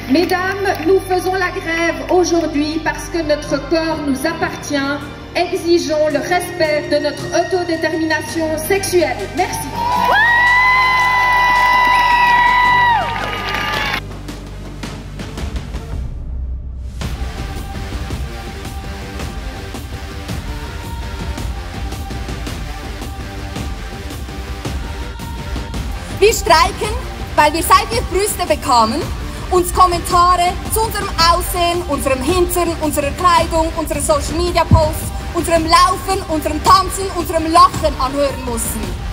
Mesdames, nous faisons la grève aujourd'hui parce que notre corps nous appartient. Exigeons le respect de notre autodétermination sexuelle. Merci. Wir streiken, weil wir, seit wir Brüste bekamen, uns Kommentare zu unserem Aussehen, unserem Hintern, unserer Kleidung, unseren Social Media Posts, unserem Laufen, unserem Tanzen, unserem Lachen anhören mussten.